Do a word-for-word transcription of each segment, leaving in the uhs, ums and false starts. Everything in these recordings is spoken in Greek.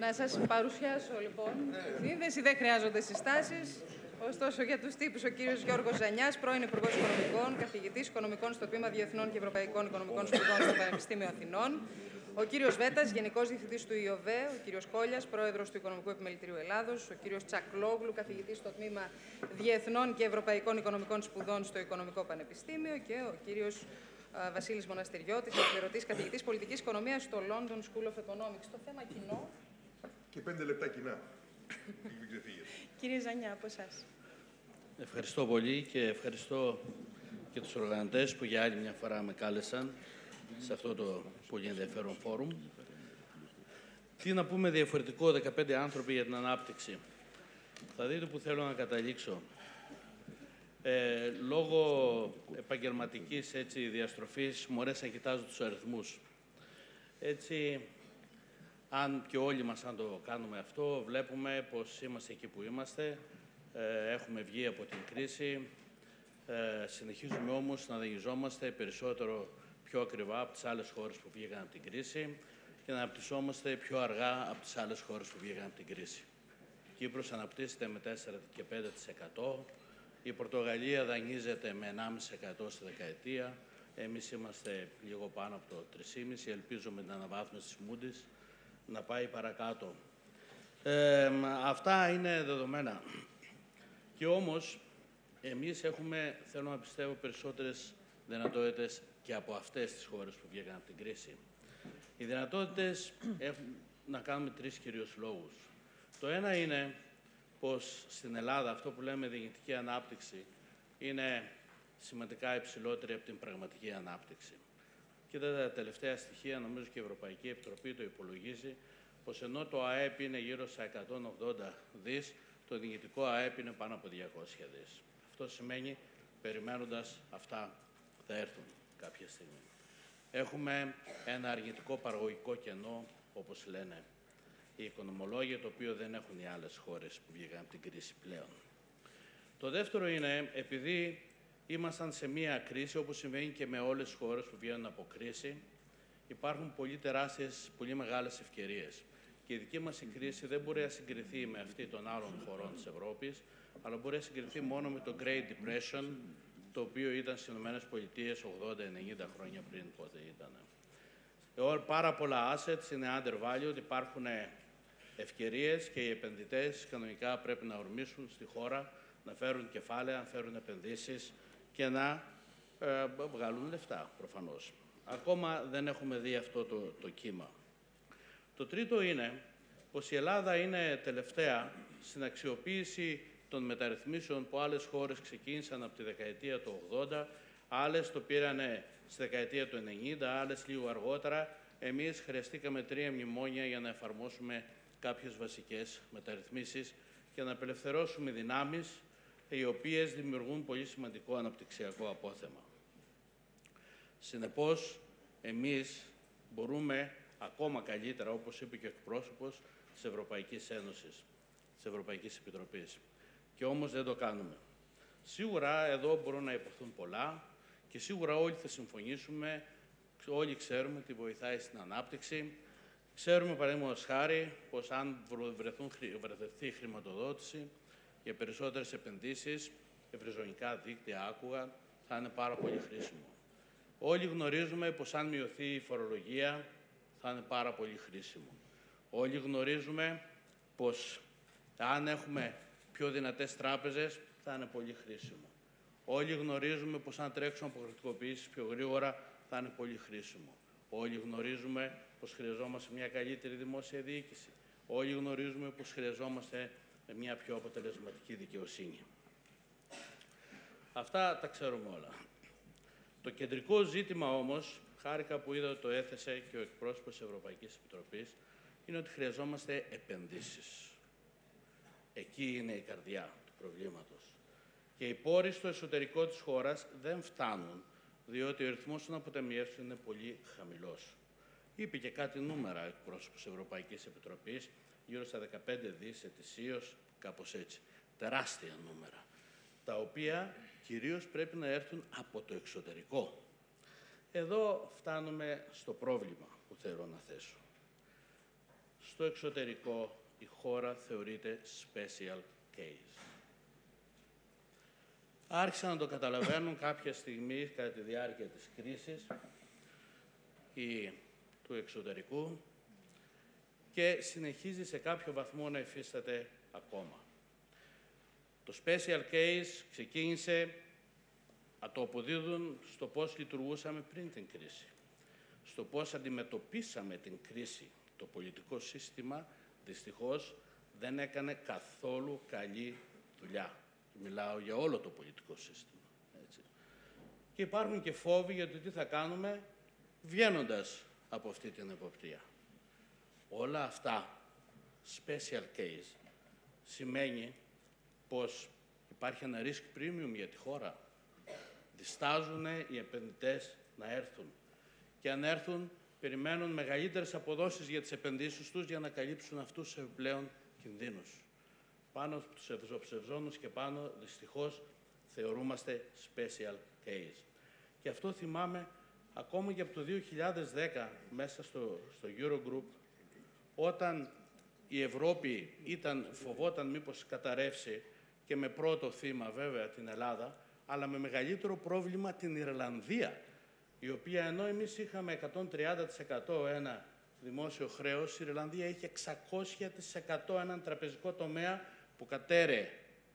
Να σας παρουσιάσω λοιπόν τη σύνδεση, δεν χρειάζονται συστάσεις. Ωστόσο, για τους τύπους, ο κύριος Γιώργος Ζανιάς, πρώην Υπουργός Οικονομικών, καθηγητής Οικονομικών στο Τμήμα Διεθνών και Ευρωπαϊκών Οικονομικών Σπουδών στο Πανεπιστήμιο Αθηνών. Ο κύριος Βέτας, Γενικός Διευθυντής του ΙΟΒΕ. Ο κύριος Kollias, Πρόεδρος του Οικονομικού Επιμελητηρίου Ελλάδος. Ο κύριος Tsakloglou, καθηγητής στο Τμήμα Διεθνών και Ευρωπαϊκών Οικονομικών Σπουδών στο Οικονομικό Πανεπιστήμιο. Και ο κύριος Βasilis Μοναστηριώτης, αναπληρωτής καθηγητής Πολιτικής Οικονομίας στο London School of Economics. Το θέμα κοινό. Και πέντε λεπτά κοινά. Κύριε Ζανιά, από εσάς. Ευχαριστώ πολύ και ευχαριστώ και τους οργανωτές που για άλλη μια φορά με κάλεσαν σε αυτό το πολύ ενδιαφέρον φόρουμ. Τι να πούμε διαφορετικό, δεκαπέντε άνθρωποι για την ανάπτυξη. Θα δείτε που θέλω να καταλήξω. Ε, λόγω επαγγελματικής έτσι, διαστροφής μου αρέσει να κοιτάζω τους αριθμούς. Έτσι, αν και όλοι μας αν το κάνουμε αυτό, βλέπουμε πως είμαστε εκεί που είμαστε, ε, έχουμε βγει από την κρίση, ε, συνεχίζουμε όμως να δανειζόμαστε περισσότερο πιο ακριβά από τις άλλες χώρες που βγήκαν από την κρίση και να αναπτυσσόμαστε πιο αργά από τις άλλες χώρες που βγήκαν από την κρίση. Η Κύπρος αναπτύσσεται με τέσσερα και πέντε τοις εκατό, η Πορτογαλία δανείζεται με ενάμιση τοις εκατό στη δεκαετία, εμείς είμαστε λίγο πάνω από το τρία κόμμα πέντε, ελπίζουμε την αναβάθμιση της Moody's να πάει παρακάτω. Ε, αυτά είναι δεδομένα. Και όμως, εμείς έχουμε, θέλω να πιστεύω, περισσότερες δυνατότητες και από αυτές τις χώρες που βγήκαν από την κρίση. Οι δυνατότητες έχουν να κάνουμε τρεις κυρίως λόγους. Το ένα είναι πως στην Ελλάδα αυτό που λέμε δυνητική ανάπτυξη είναι σημαντικά υψηλότερη από την πραγματική ανάπτυξη. Κοίτα τα τελευταία στοιχεία, νομίζω και η Ευρωπαϊκή Επιτροπή το υπολογίζει, πως ενώ το ΑΕΠ είναι γύρω στα εκατόν ογδόντα δις, το δυνητικό ΑΕΠ είναι πάνω από διακόσια δις. Αυτό σημαίνει, περιμένοντας, αυτά θα έρθουν κάποια στιγμή. Έχουμε ένα αργητικό παραγωγικό κενό, όπως λένε οι οικονομολόγοι, το οποίο δεν έχουν οι άλλες χώρες που βγήκαν από την κρίση πλέον. Το δεύτερο είναι, επειδή ήμασταν σε μία κρίση, όπως συμβαίνει και με όλες τις χώρες που βγαίνουν από κρίση, υπάρχουν πολύ τεράστιες, πολύ μεγάλες ευκαιρίες. Και η δική μας η κρίση δεν μπορεί να συγκριθεί με αυτή των άλλων χωρών της Ευρώπης, αλλά μπορεί να συγκριθεί μόνο με το Great Depression, το οποίο ήταν στις ΗΠΑ ογδόντα ενενήντα χρόνια πριν, πότε ήταν. Πάρα πολλά assets είναι undervalued, υπάρχουν ευκαιρίες και οι επενδυτές κανονικά πρέπει να ορμήσουν στη χώρα, να φέρουν κεφάλαια, να φέρουν επενδύσεις και να ε, βγάλουν λεφτά, προφανώς. Ακόμα δεν έχουμε δει αυτό το, το κύμα. Το τρίτο είναι πως η Ελλάδα είναι τελευταία στην αξιοποίηση των μεταρρυθμίσεων που άλλες χώρες ξεκίνησαν από τη δεκαετία του ογδόντα, άλλες το πήραν στη δεκαετία του ενενήντα, άλλες λίγο αργότερα. Εμείς χρειαστήκαμε τρία μνημόνια για να εφαρμόσουμε κάποιες βασικές μεταρρυθμίσεις και να απελευθερώσουμε δυνάμεις οι οποίες δημιουργούν πολύ σημαντικό αναπτυξιακό απόθεμα. Συνεπώς, εμείς μπορούμε ακόμα καλύτερα, όπως είπε και ο εκπρόσωπος της Ευρωπαϊκής Ένωσης, της Ευρωπαϊκής Επιτροπής. Και όμως δεν το κάνουμε. Σίγουρα εδώ μπορούν να υποθούν πολλά και σίγουρα όλοι θα συμφωνήσουμε, όλοι ξέρουμε τι βοηθάει στην ανάπτυξη. Ξέρουμε, παραδείγματος χάρη, πως αν βρεθούν, βρεθεί χρηματοδότηση για περισσότερες επενδύσεις, ευρυζωνικά δίκτυα, άκουγα, θα είναι πάρα πολύ χρήσιμο. Όλοι γνωρίζουμε πως αν μειωθεί η φορολογία, θα είναι πάρα πολύ χρήσιμο. Όλοι γνωρίζουμε πως αν έχουμε πιο δυνατές τράπεζες, θα είναι πολύ χρήσιμο. Όλοι γνωρίζουμε πως αν τρέξουν αποκριτικοποιήσεις πιο γρήγορα, θα είναι πολύ χρήσιμο. Όλοι γνωρίζουμε πως χρειαζόμαστε μια καλύτερη δημόσια διοίκηση. Όλοι γνωρίζουμε πως χρειαζόμαστε μια πιο αποτελεσματική δικαιοσύνη. Αυτά τα ξέρουμε όλα. Το κεντρικό ζήτημα όμως, χάρηκα που είδα ότι το έθεσε και ο εκπρόσωπος της Ευρωπαϊκής Επιτροπής, είναι ότι χρειαζόμαστε επενδύσεις. Εκεί είναι η καρδιά του προβλήματος. Και οι πόροι στο εσωτερικό της χώρας δεν φτάνουν, διότι ο ρυθμός των αποταμιεύσεων είναι πολύ χαμηλός. Είπε και κάτι νούμερα ο εκπρόσωπος της Ευρωπαϊκής Επιτροπής, γύρω στα δεκαπέντε δις ετησίως, κάπως έτσι. Τεράστια νούμερα, τα οποία κυρίως πρέπει να έρθουν από το εξωτερικό. Εδώ φτάνουμε στο πρόβλημα που θέλω να θέσω. στο εξωτερικό η χώρα θεωρείται special case. Άρχισαν να το καταλαβαίνουν κάποια στιγμή κατά τη διάρκεια της κρίσης ή του εξωτερικού και συνεχίζει σε κάποιο βαθμό να υφίσταται ακόμα. Το special case ξεκίνησε να το αποδίδουν στο πώς λειτουργούσαμε πριν την κρίση, στο πώς αντιμετωπίσαμε την κρίση. Το πολιτικό σύστημα, δυστυχώς, δεν έκανε καθόλου καλή δουλειά. Μιλάω για όλο το πολιτικό σύστημα. Έτσι. Και υπάρχουν και φόβοι για το τι θα κάνουμε βγαίνοντας από αυτή την εποπτεία. Όλα αυτά, special case, σημαίνει πως υπάρχει ένα risk premium για τη χώρα. Διστάζουν οι επενδυτές να έρθουν. Και αν έρθουν, περιμένουν μεγαλύτερες αποδόσεις για τις επενδύσεις τους για να καλύψουν αυτούς τους επιπλέον κινδύνους. Πάνω στους ευζοψευζόνους και πάνω, δυστυχώς, θεωρούμαστε special case. Και αυτό θυμάμαι ακόμα και από το δύο χιλιάδες δέκα, μέσα στο, στο Eurogroup, όταν η Ευρώπη ήταν, φοβόταν μήπως καταρρεύσει και με πρώτο θύμα βέβαια την Ελλάδα, αλλά με μεγαλύτερο πρόβλημα την Ιρλανδία, η οποία ενώ εμείς είχαμε εκατόν τριάντα τοις εκατό ένα δημόσιο χρέος, η Ιρλανδία είχε εξακόσια τοις εκατό έναν τραπεζικό τομέα που κατέρεε.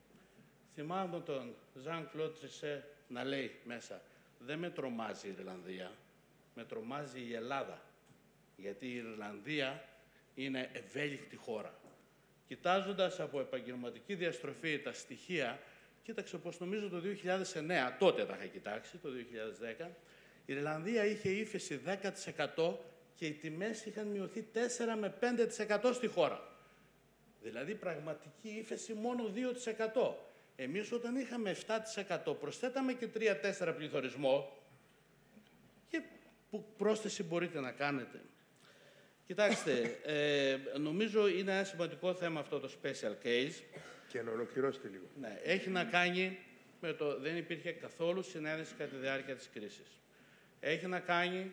Θυμάμαι τον Jean-Claude Trichet να λέει μέσα, δεν με τρομάζει η Ιρλανδία, με τρομάζει η Ελλάδα, γιατί η Ιρλανδία είναι ευέλικτη χώρα. Κοιτάζοντας από επαγγελματική διαστροφή τα στοιχεία, κοίταξε πως νομίζω το δύο χιλιάδες εννέα, τότε τα είχα κοιτάξει, το δύο χιλιάδες δέκα, η Ιρλανδία είχε ύφεση δέκα τοις εκατό και οι τιμές είχαν μειωθεί τέσσερα με πέντε τοις εκατό στη χώρα. Δηλαδή πραγματική ύφεση μόνο δύο τοις εκατό. Εμείς όταν είχαμε επτά τοις εκατό προσθέταμε και τρία με τέσσερα πληθωρισμό. Και που πρόσθεση μπορείτε να κάνετε. Κοιτάξτε, ε, νομίζω είναι ένα σημαντικό θέμα αυτό το special case. Και να ολοκληρώσετε λίγο. Ναι, έχει να κάνει με το δεν υπήρχε καθόλου συνένεση κατά τη διάρκεια της κρίσης. Έχει να κάνει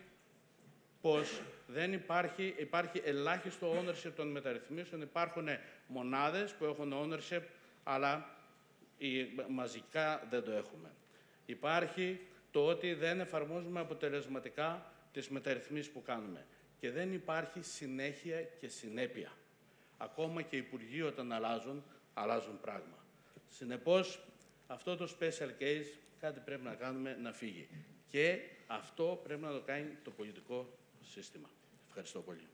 πως δεν υπάρχει, υπάρχει ελάχιστο ownership των μεταρρυθμίσεων. Υπάρχουν μονάδες που έχουν ownership, αλλά μαζικά δεν το έχουμε. Υπάρχει το ότι δεν εφαρμόζουμε αποτελεσματικά τις μεταρρυθμίσεις που κάνουμε. Και δεν υπάρχει συνέχεια και συνέπεια. Ακόμα και οι υπουργοί όταν αλλάζουν, αλλάζουν πράγμα. Συνεπώς, αυτό το special case κάτι πρέπει να κάνουμε να φύγει. Και αυτό πρέπει να το κάνει το πολιτικό σύστημα. Ευχαριστώ πολύ.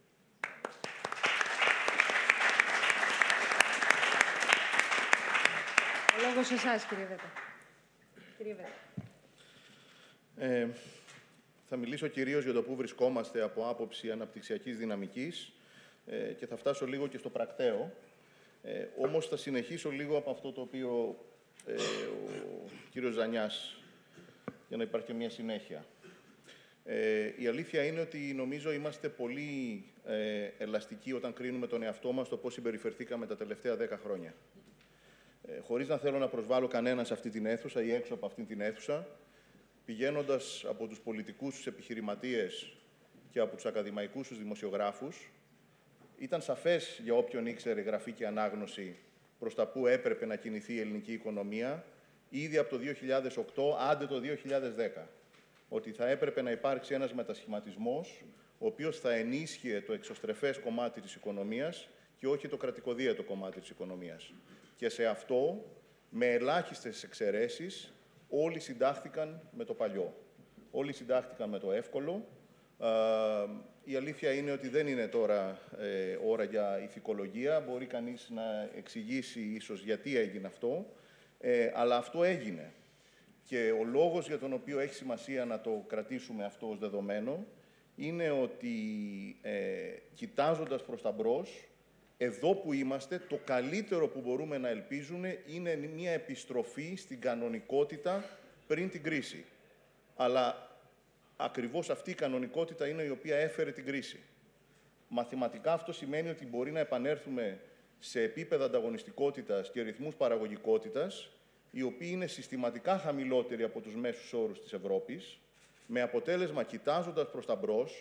Ο λόγος σε εσάς, κύριε Βέτα. Κύριε Βέτα. Ε, θα μιλήσω κυρίως για το πού βρισκόμαστε από άποψη αναπτυξιακής δυναμικής ε, και θα φτάσω λίγο και στο πρακτέο. Ε, όμως θα συνεχίσω λίγο από αυτό το οποίο ε, ο κύριος Ζανιάς, για να υπάρχει και μια συνέχεια. Ε, η αλήθεια είναι ότι νομίζω είμαστε πολύ ε, ελαστικοί όταν κρίνουμε τον εαυτό μας το πώς συμπεριφερθήκαμε τα τελευταία δέκα χρόνια. Ε, χωρίς να θέλω να προσβάλλω κανένα σε αυτή την αίθουσα ή έξω από αυτή την αίθουσα, πηγαίνοντας από τους πολιτικούς, τους επιχειρηματίες και από τους ακαδημαϊκούς, τους δημοσιογράφους, ήταν σαφές για όποιον ήξερε γραφή και ανάγνωση προς τα που έπρεπε να κινηθεί η ελληνική οικονομία, ήδη από το δύο χιλιάδες οκτώ, άντε το δύο χιλιάδες δέκα, ότι θα έπρεπε να υπάρξει ένας μετασχηματισμός, ο οποίος θα ενίσχυε το εξωστρεφές κομμάτι της οικονομίας και όχι το κρατικοδίαιτο κομμάτι της οικονομίας. Και σε αυτό, με ελάχιστες εξαιρέσεις, όλοι συντάχθηκαν με το παλιό. Όλοι συντάχθηκαν με το εύκολο. Ε, η αλήθεια είναι ότι δεν είναι τώρα ε, ώρα για ηθικολογία. Μπορεί κανείς να εξηγήσει ίσως γιατί έγινε αυτό, ε, αλλά αυτό έγινε. Και ο λόγος για τον οποίο έχει σημασία να το κρατήσουμε αυτό ως δεδομένο είναι ότι, ε, κοιτάζοντας προς τα μπρος, εδώ που είμαστε, το καλύτερο που μπορούμε να ελπίζουμε είναι μια επιστροφή στην κανονικότητα πριν την κρίση. Αλλά ακριβώς αυτή η κανονικότητα είναι η οποία έφερε την κρίση. Μαθηματικά αυτό σημαίνει ότι μπορεί να επανέλθουμε σε επίπεδα ανταγωνιστικότητας και ρυθμούς παραγωγικότητας, οι οποίοι είναι συστηματικά χαμηλότεροι από τους μέσους όρους της Ευρώπης, με αποτέλεσμα, κοιτάζοντας προς τα μπρος,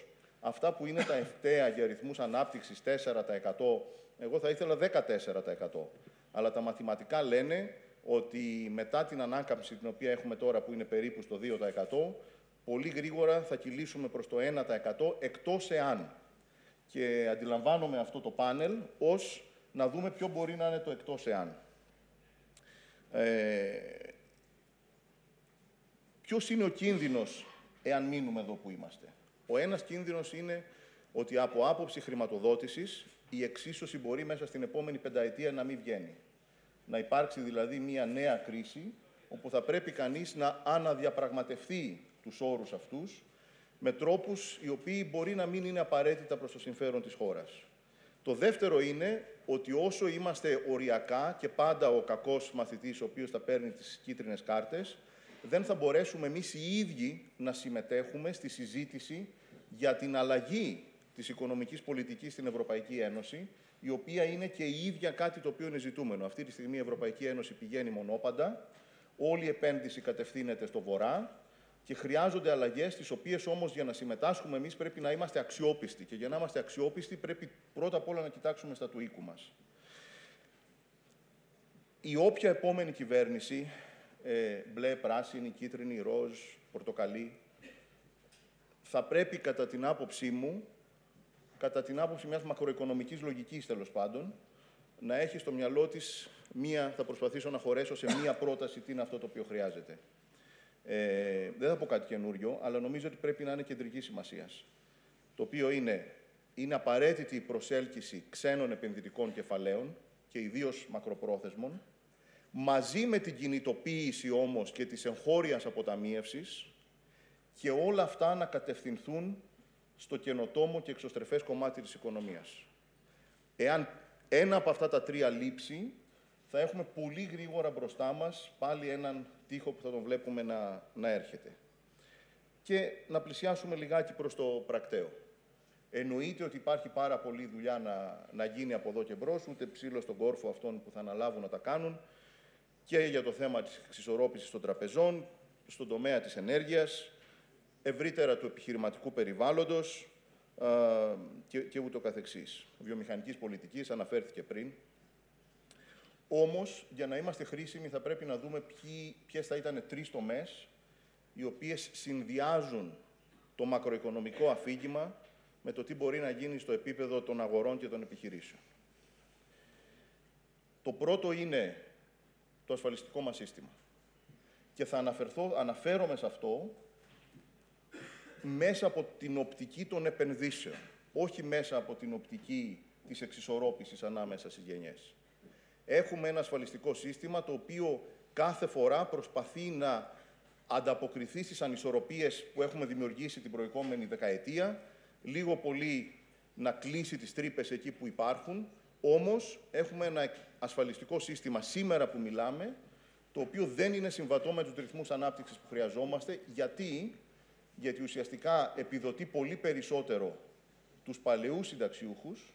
Αυτά που είναι τα ευταία για αριθμούς ανάπτυξης τέσσερα τοις εκατό, εγώ θα ήθελα δεκατέσσερα τοις εκατό. Αλλά τα μαθηματικά λένε ότι μετά την ανάκαμψη την οποία έχουμε τώρα, που είναι περίπου στο δύο τοις εκατό, πολύ γρήγορα θα κυλήσουμε προς το ένα τοις εκατό, εκτός εάν. Και αντιλαμβάνομαι αυτό το πάνελ ως να δούμε ποιο μπορεί να είναι το εκτός εάν. Ε, ποιος είναι ο κίνδυνος εάν μείνουμε εδώ που είμαστε? Ο ένας κίνδυνος είναι ότι από άποψη χρηματοδότησης η εξίσωση μπορεί μέσα στην επόμενη πενταετία να μην βγαίνει. Να υπάρξει δηλαδή μια νέα κρίση, όπου θα πρέπει κανείς να αναδιαπραγματευτεί τους όρους αυτούς με τρόπους οι οποίοι μπορεί να μην είναι απαραίτητα προς το συμφέρον της χώρας. Το δεύτερο είναι ότι όσο είμαστε οριακά και πάντα ο κακός μαθητής ο οποίος θα παίρνει τις κίτρινες κάρτες, δεν θα μπορέσουμε εμείς οι ίδιοι να συμμετέχουμε στη συζήτηση για την αλλαγή της οικονομικής πολιτικής στην Ευρωπαϊκή Ένωση, η οποία είναι και η ίδια κάτι το οποίο είναι ζητούμενο. Αυτή τη στιγμή η Ευρωπαϊκή Ένωση πηγαίνει μονόπαντα, όλη η επένδυση κατευθύνεται στο βορρά και χρειάζονται αλλαγές, τις οποίες όμως για να συμμετάσχουμε εμείς πρέπει να είμαστε αξιόπιστοι. Και για να είμαστε αξιόπιστοι πρέπει πρώτα απ' όλα να κοιτάξουμε στα του οίκου μας. Η όποια επόμενη κυβέρνηση, ε, μπλε, πράσινη, κίτρινη, ροζ, πορτοκαλί, θα πρέπει κατά την άποψή μου, κατά την άποψη μιας μακροοικονομικής λογικής τέλος πάντων, να έχει στο μυαλό της μία, θα προσπαθήσω να χωρέσω σε μία πρόταση τι είναι αυτό το οποίο χρειάζεται. Ε, δεν θα πω κάτι καινούριο, αλλά νομίζω ότι πρέπει να είναι κεντρική σημασίας. Το οποίο είναι, είναι απαραίτητη η προσέλκυση ξένων επενδυτικών κεφαλαίων και ιδίως μακροπρόθεσμων, μαζί με την κινητοποίηση όμως και της εγχώριας αποταμίευσης, και όλα αυτά να κατευθυνθούν στο καινοτόμο και εξωστρεφές κομμάτι της οικονομίας. Εάν ένα από αυτά τα τρία λείψει, θα έχουμε πολύ γρήγορα μπροστά μας πάλι έναν τοίχο που θα τον βλέπουμε να, να έρχεται. Και να πλησιάσουμε λιγάκι προς το πρακτέο. Εννοείται ότι υπάρχει πάρα πολλή δουλειά να, να γίνει από εδώ και μπρος, ούτε ψήλο στον κόρφο αυτών που θα αναλάβουν να τα κάνουν, και για το θέμα της εξισορρόπησης των τραπεζών, στον τομέα της ενέργειας, ευρύτερα του επιχειρηματικού περιβάλλοντος α, και, και ούτω καθεξής. Βιομηχανικής πολιτικής αναφέρθηκε πριν. Όμως, για να είμαστε χρήσιμοι, θα πρέπει να δούμε ποιοι, ποιες θα ήταν τρεις τομές οι οποίες συνδυάζουν το μακροοικονομικό αφήγημα με το τι μπορεί να γίνει στο επίπεδο των αγορών και των επιχειρήσεων. Το πρώτο είναι το ασφαλιστικό μας σύστημα. Και θα αναφερθώ, αναφέρομαι σε αυτό μέσα από την οπτική των επενδύσεων, όχι μέσα από την οπτική της εξισορρόπησης ανάμεσα στις γενιές. Έχουμε ένα ασφαλιστικό σύστημα το οποίο κάθε φορά προσπαθεί να ανταποκριθεί στις ανισορροπίες που έχουμε δημιουργήσει την προηγούμενη δεκαετία, λίγο πολύ να κλείσει τις τρύπες εκεί που υπάρχουν, όμως έχουμε ένα ασφαλιστικό σύστημα σήμερα που μιλάμε, το οποίο δεν είναι συμβατό με τους ρυθμούς ανάπτυξης που χρειαζόμαστε. Γιατί? Γιατί ουσιαστικά επιδοτεί πολύ περισσότερο τους παλαιούς συνταξιούχους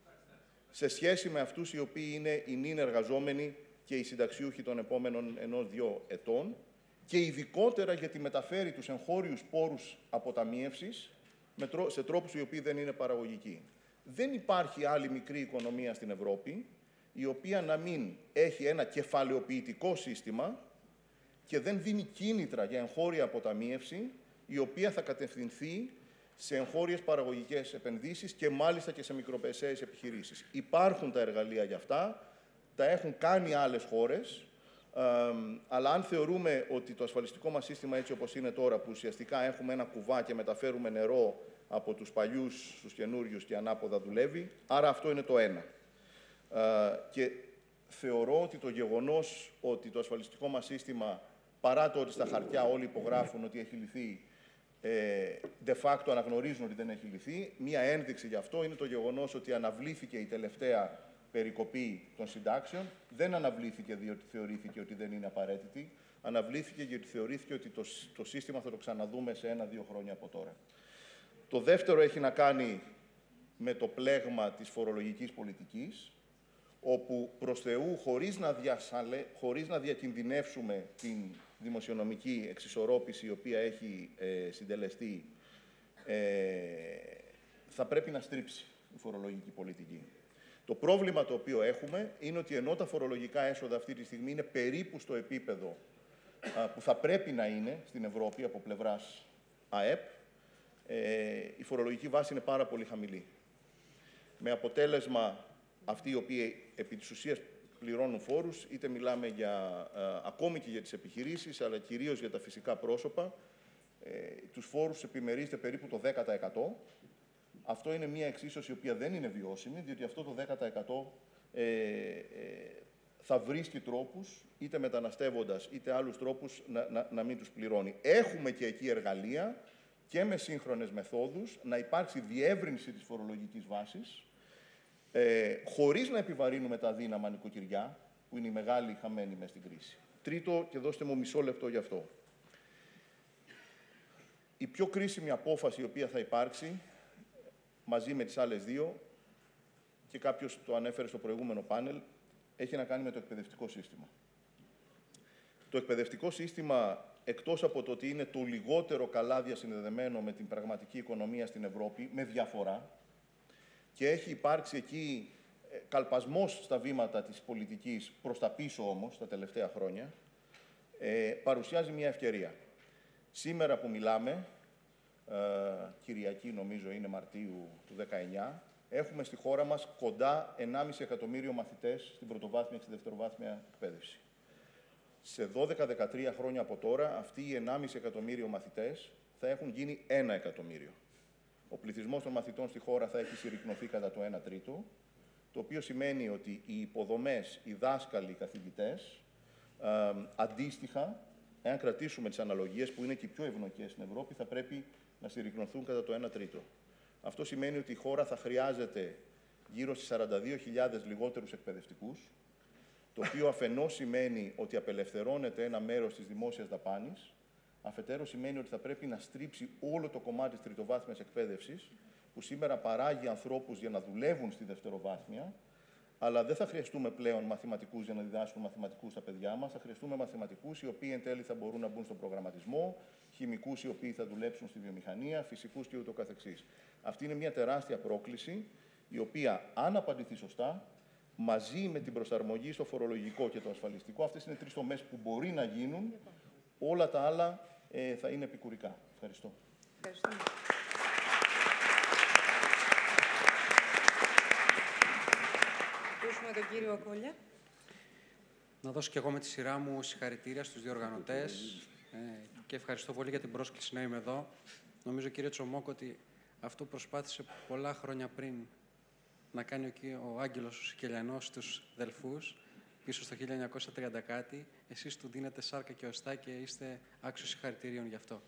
σε σχέση με αυτούς οι οποίοι είναι οι νυν εργαζόμενοι και οι συνταξιούχοι των επόμενων ενός-δύο ετών, και ειδικότερα γιατί μεταφέρει τους εγχώριους πόρους αποταμίευσης σε τρόπους οι οποίοι δεν είναι παραγωγικοί. Δεν υπάρχει άλλη μικρή οικονομία στην Ευρώπη η οποία να μην έχει ένα κεφαλαιοποιητικό σύστημα και δεν δίνει κίνητρα για εγχώρια αποταμίευση, η οποία θα κατευθυνθεί σε εγχώριες παραγωγικές επενδύσεις και μάλιστα και σε μικρομεσαίες επιχειρήσεις. Υπάρχουν τα εργαλεία για αυτά, τα έχουν κάνει άλλες χώρες, ε, αλλά αν θεωρούμε ότι το ασφαλιστικό μας σύστημα έτσι όπως είναι τώρα, που ουσιαστικά έχουμε ένα κουβά και μεταφέρουμε νερό από τους παλιούς στους καινούριους και ανάποδα δουλεύει, άρα αυτό είναι το ένα. Ε, και θεωρώ ότι το γεγονός ότι το ασφαλιστικό μας σύστημα, παρά το ότι στα χαρτιά όλοι υπογράφουν ότι έχει λυθεί, ε, de facto αναγνωρίζουν ότι δεν έχει λυθεί, μία ένδειξη γι' αυτό είναι το γεγονός ότι αναβλήθηκε η τελευταία περικοπή των συντάξεων. Δεν αναβλήθηκε διότι θεωρήθηκε ότι δεν είναι απαραίτητη. Αναβλήθηκε γιατί θεωρήθηκε ότι το, το σύστημα θα το ξαναδούμε σε ένα-δύο χρόνια από τώρα. Το δεύτερο έχει να κάνει με το πλέγμα της φορολογικής πολιτικής, όπου προς Θεού, χωρίς να, διασαλε, χωρίς να διακινδυνεύσουμε την δημοσιονομική εξισορρόπηση η οποία έχει ε, συντελεστεί, ε, θα πρέπει να στρίψει η φορολογική πολιτική. Το πρόβλημα το οποίο έχουμε είναι ότι ενώ τα φορολογικά έσοδα αυτή τη στιγμή είναι περίπου στο επίπεδο α, που θα πρέπει να είναι στην Ευρώπη από πλευράς ΑΕΠ, ε, η φορολογική βάση είναι πάρα πολύ χαμηλή. Με αποτέλεσμα αυτοί οι οποίοι επί της ουσίας πληρώνουν φόρους, είτε μιλάμε για, α, ακόμη και για τις επιχειρήσεις, αλλά κυρίως για τα φυσικά πρόσωπα, ε, τους φόρους επιμερίζεται περίπου το δέκα τοις εκατό. Αυτό είναι μια εξίσωση η οποία δεν είναι βιώσιμη, διότι αυτό το δέκα τοις εκατό ε, ε, θα βρίσκει τρόπους, είτε μεταναστεύοντας, είτε άλλους τρόπους, να, να, να μην τους πληρώνει. Έχουμε και εκεί εργαλεία και με σύγχρονες μεθόδους να υπάρξει διεύρυνση της φορολογικής βάσης, ε, χωρίς να επιβαρύνουμε τα αδύναμα νοικοκυριά, που είναι οι μεγάλοι χαμένοι μες στην κρίση. Τρίτο, και δώστε μου μισό λεπτό γι' αυτό. Η πιο κρίσιμη απόφαση η οποία θα υπάρξει, μαζί με τις άλλες δύο, και κάποιος το ανέφερε στο προηγούμενο πάνελ, έχει να κάνει με το εκπαιδευτικό σύστημα. Το εκπαιδευτικό σύστημα, εκτός από το ότι είναι το λιγότερο καλά διασυνδεδεμένο με την πραγματική οικονομία στην Ευρώπη, με διαφορά, και έχει υπάρξει εκεί καλπασμός στα βήματα της πολιτικής, προς τα πίσω όμως, τα τελευταία χρόνια, ε, παρουσιάζει μια ευκαιρία. Σήμερα που μιλάμε, ε, Κυριακή νομίζω είναι Μαρτίου του δεκαεννιά, έχουμε στη χώρα μας κοντά ενάμιση εκατομμύριο μαθητές στην πρωτοβάθμια και στη δευτεροβάθμια εκπαίδευση. Σε δώδεκα με δεκατρία χρόνια από τώρα, αυτοί οι ενάμιση εκατομμύριο μαθητές θα έχουν γίνει ένα εκατομμύριο. Ο πληθυσμός των μαθητών στη χώρα θα έχει συρρικνωθεί κατά το ένα τρίτο, το οποίο σημαίνει ότι οι υποδομές, οι δάσκαλοι, οι καθηγητές, ε, αντίστοιχα, εάν κρατήσουμε τις αναλογίες που είναι και οι πιο ευνοϊκές στην Ευρώπη, θα πρέπει να συρρικνωθούν κατά το ένα τρίτο. Αυτό σημαίνει ότι η χώρα θα χρειάζεται γύρω στις σαράντα δύο χιλιάδες λιγότερους εκπαιδευτικούς, το οποίο αφενός σημαίνει ότι απελευθερώνεται ένα μέρος της δημόσιας δαπάνης, αφετέρου σημαίνει ότι θα πρέπει να στρίψει όλο το κομμάτι της τριτοβάθμιας εκπαίδευσης, που σήμερα παράγει ανθρώπους για να δουλεύουν στη δευτεροβάθμια, αλλά δεν θα χρειαστούμε πλέον μαθηματικούς για να διδάσκουν μαθηματικούς στα παιδιά μας. Θα χρειαστούμε μαθηματικούς οι οποίοι εν τέλει θα μπορούν να μπουν στον προγραμματισμό, χημικούς οι οποίοι θα δουλέψουν στη βιομηχανία, φυσικούς και ούτω καθεξής. Αυτή είναι μια τεράστια πρόκληση, η οποία, αν απαντηθεί σωστά, μαζί με την προσαρμογή στο φορολογικό και το ασφαλιστικό, αυτές είναι τρεις τομές που μπορεί να γίνουν, όλα τα άλλα ε, θα είναι επικουρικά. Ευχαριστώ. Ευχαριστούμε. Ακούσουμε τον κύριο Κόλλια. Να δώσω και εγώ με τη σειρά μου συγχαρητήρια στους διοργανωτές ε, και ευχαριστώ πολύ για την πρόσκληση να είμαι εδώ. Νομίζω, κύριε Τσομόκο, ότι αυτό προσπάθησε πολλά χρόνια πριν να κάνει ο, ο Άγγελος ο Σικελιανός στους Δελφούς, πίσω στο χίλια εννιακόσια τριάντα κάτι. Εσείς του δίνετε σάρκα και οστά και είστε άξιος συγχαρητηρίων γι' αυτό.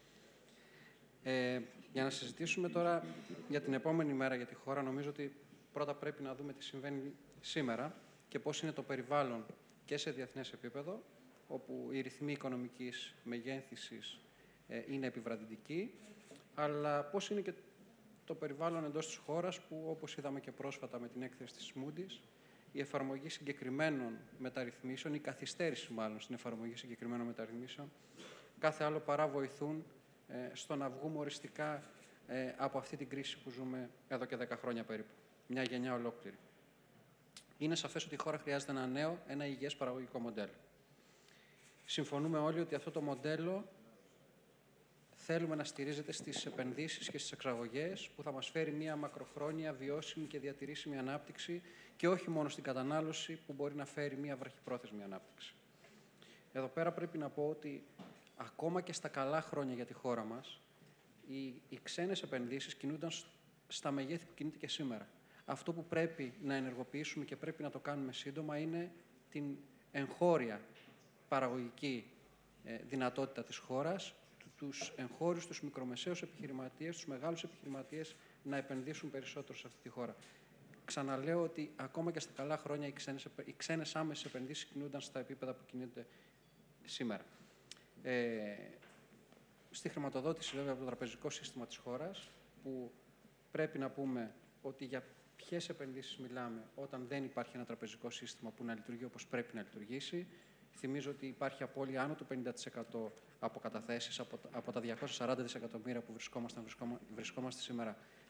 Ε, για να συζητήσουμε τώρα για την επόμενη μέρα για τη χώρα, νομίζω ότι πρώτα πρέπει να δούμε τι συμβαίνει σήμερα και πώς είναι το περιβάλλον και σε διεθνές επίπεδο, όπου οι ρυθμοί οικονομικής μεγέθυνσης ε, είναι επιβραδυτικοί, αλλά πώς είναι και το περιβάλλον εντός της χώρας, που όπως είδαμε και πρόσφατα με την έκθεση της Moody's, η εφαρμογή συγκεκριμένων μεταρρυθμίσεων, η καθυστέρηση μάλλον στην εφαρμογή συγκεκριμένων μεταρρυθμίσεων, κάθε άλλο παρά βοηθούν ε, στο να βγούμε οριστικά ε, από αυτή την κρίση που ζούμε εδώ και δέκα χρόνια περίπου. Μια γενιά ολόκληρη. Είναι σαφές ότι η χώρα χρειάζεται ένα νέο, ένα υγιές παραγωγικό μοντέλο. Συμφωνούμε όλοι ότι αυτό το μοντέλο θέλουμε να στηρίζεται στις επενδύσεις και στις εξαγωγές, που θα μας φέρει μια μακροχρόνια, βιώσιμη και διατηρήσιμη ανάπτυξη, και όχι μόνο στην κατανάλωση, που μπορεί να φέρει μια βραχυπρόθεσμη ανάπτυξη. Εδώ πέρα πρέπει να πω ότι ακόμα και στα καλά χρόνια για τη χώρα μας, οι, οι ξένες επενδύσεις κινούνταν στα μεγέθη που κινείται και σήμερα. Αυτό που πρέπει να ενεργοποιήσουμε και πρέπει να το κάνουμε σύντομα είναι την εγχώρια παραγωγική ε, δυνατότητα της χώρας, τους εγχώριους, τους μικρομεσαίους επιχειρηματίες, τους μεγάλους επιχειρηματίες να επενδύσουν περισσότερο σε αυτή τη χώρα. Ξαναλέω ότι ακόμα και στα καλά χρόνια οι ξένες, οι ξένες άμεσες επενδύσεις κινούνταν στα επίπεδα που κινούνται σήμερα. Ε, στη χρηματοδότηση, βέβαια, από το τραπεζικό σύστημα της χώρας, που πρέπει να πούμε ότι για ποιες επενδύσεις μιλάμε όταν δεν υπάρχει ένα τραπεζικό σύστημα που να λειτουργεί όπως πρέπει να λειτουργήσει. Θυμίζω ότι υπάρχει απώλεια άνω του πενήντα τοις εκατό από καταθέσεις, από, από τα διακόσια σαράντα δισεκατομμύρια που βρισκόμαστε, βρισκόμαστε σήμερα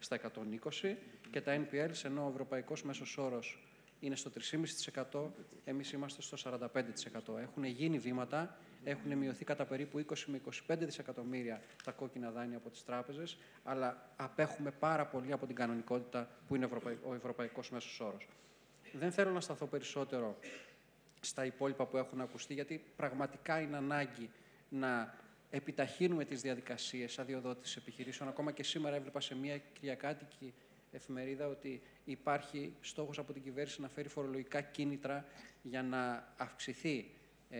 στα εκατόν είκοσι και τα εν πι ελ, ενώ ο ευρωπαϊκός μέσος όρος είναι στο τρία κόμμα πέντε τοις εκατό, εμείς είμαστε στο σαράντα πέντε τοις εκατό. Έχουν γίνει βήματα, έχουν μειωθεί κατά περίπου είκοσι με είκοσι πέντε δισεκατομμύρια τα κόκκινα δάνεια από τις τράπεζες, αλλά απέχουμε πάρα πολύ από την κανονικότητα που είναι ο ευρωπαϊκός μέσος όρος. Δεν θέλω να σταθώ περισσότερο στα υπόλοιπα που έχουν ακουστεί, γιατί πραγματικά είναι ανάγκη να επιταχύνουμε τις διαδικασίες αδειοδότησης επιχειρήσεων. Ακόμα και σήμερα έβλεπα σε μια κυριακάτικη εφημερίδα ότι υπάρχει στόχος από την κυβέρνηση να φέρει φορολογικά κίνητρα για να αυξηθεί, ε,